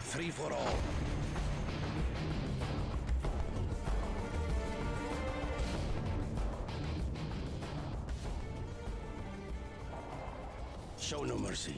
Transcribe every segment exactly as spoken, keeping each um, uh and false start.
Free for all. Show no mercy.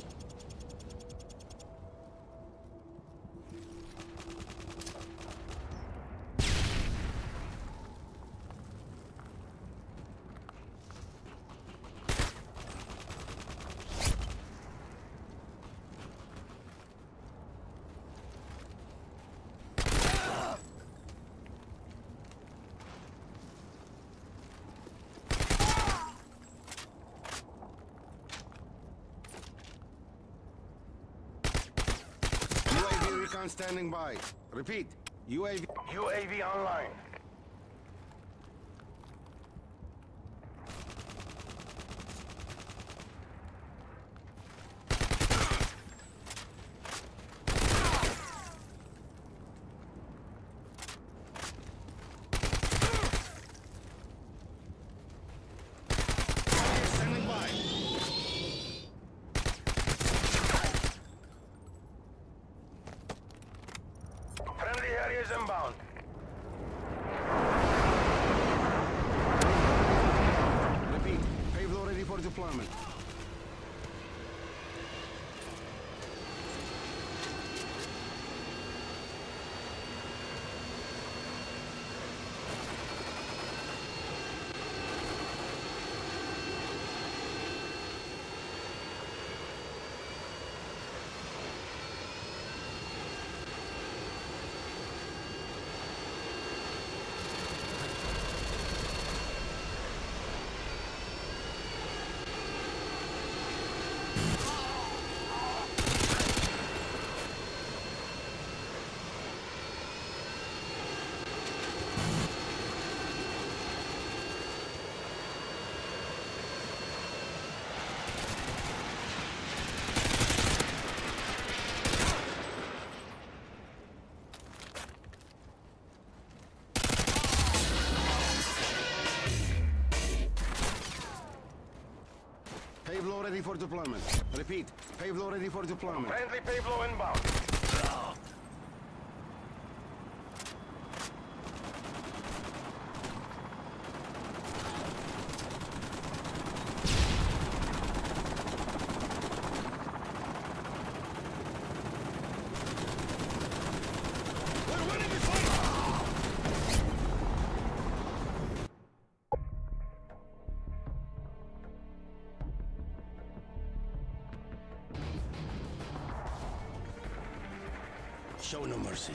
Recon standing by. Repeat. U A V. U A V online. Standing by. Friendly areas inbound. Repeat. Payload ready for deployment. Payload ready for deployment. Repeat. Payload ready for deployment. Friendly payload inbound. We're winning this fight! Show no mercy.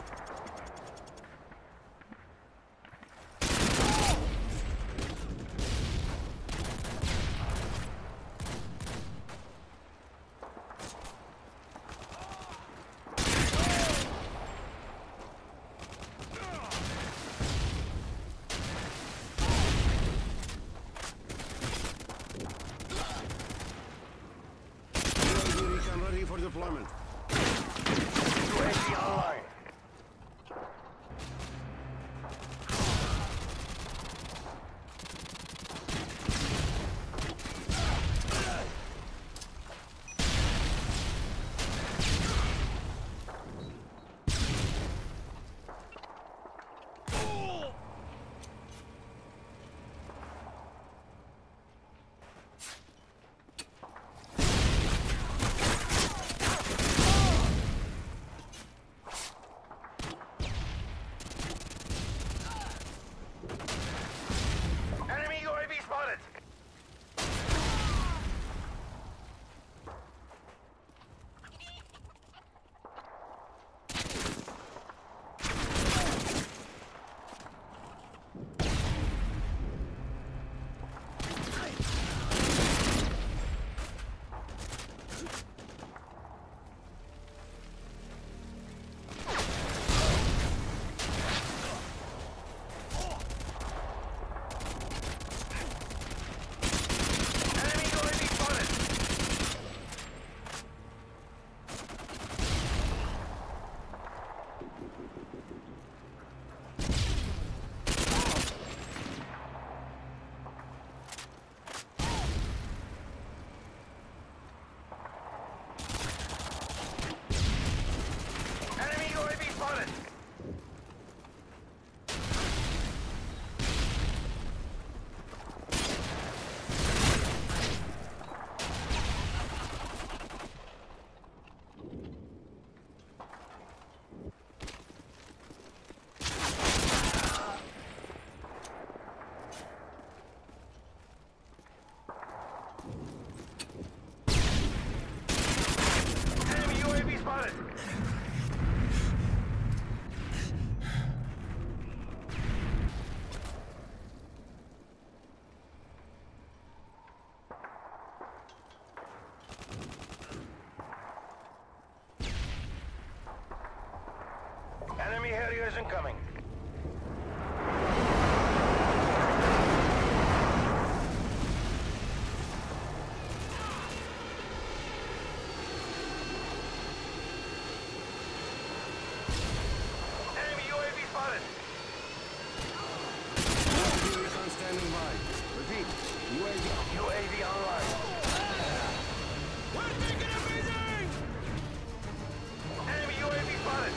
U A V recon ready for deployment. U A V online. Repeat. U A V. U A V online. We're taking a beating! Enemy U A V spotted.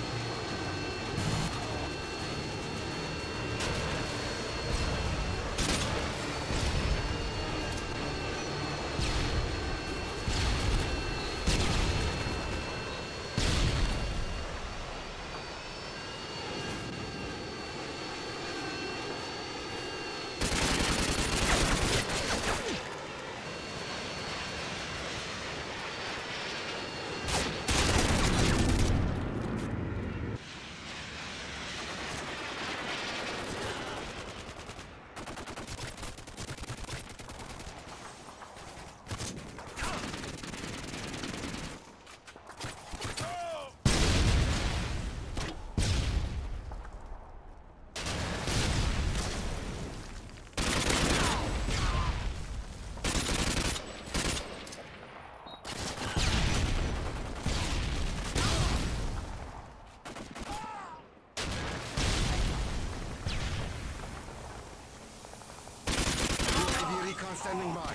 Standing by.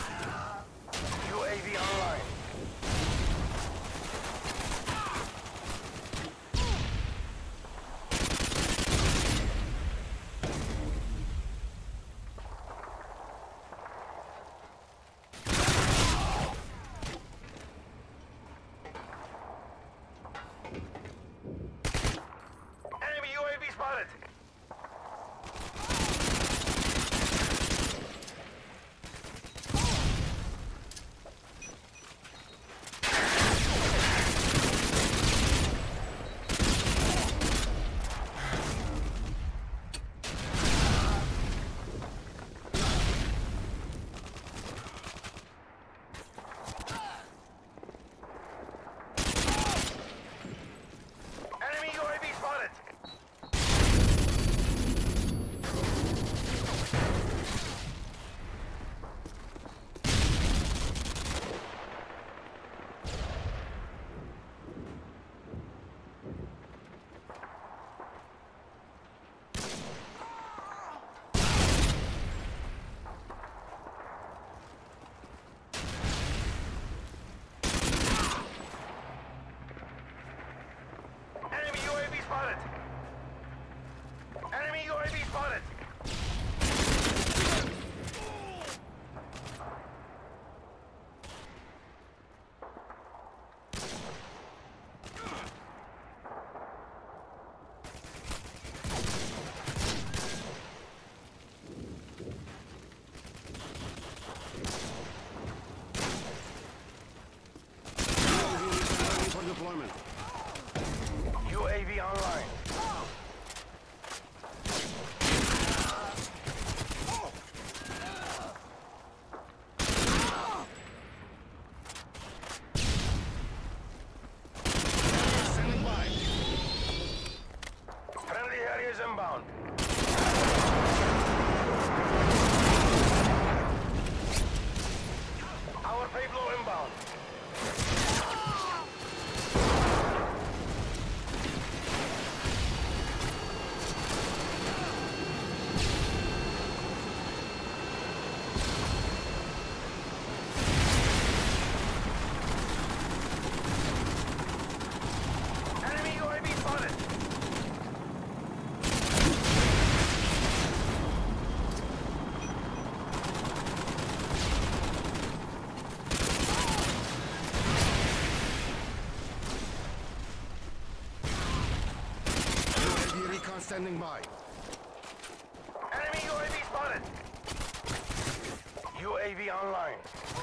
U A V online. Enemy U A V spotted. Enemy U A V spotted! For deployment. U A V online. Standing by. Friendly Harriers inbound. Our Pablo inbound. Enemy U A V spotted. U A V recon standing by. Enemy U A V spotted. U A V online.